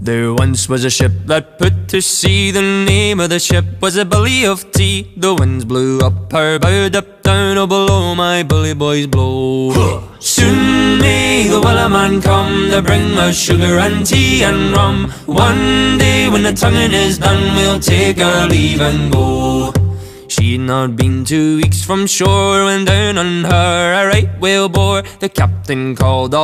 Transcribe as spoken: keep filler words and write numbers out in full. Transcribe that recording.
There once was a ship that put to sea. The name of the ship was a Billy of Tea. The winds blew up her bow, up down, oh below my bully boys blow. Soon may the Wellerman come to bring us sugar and tea and rum. One day when the tonguing is done, we'll take our leave and go. She'd not been two weeks from shore when down on her a right whale bore. The captain called all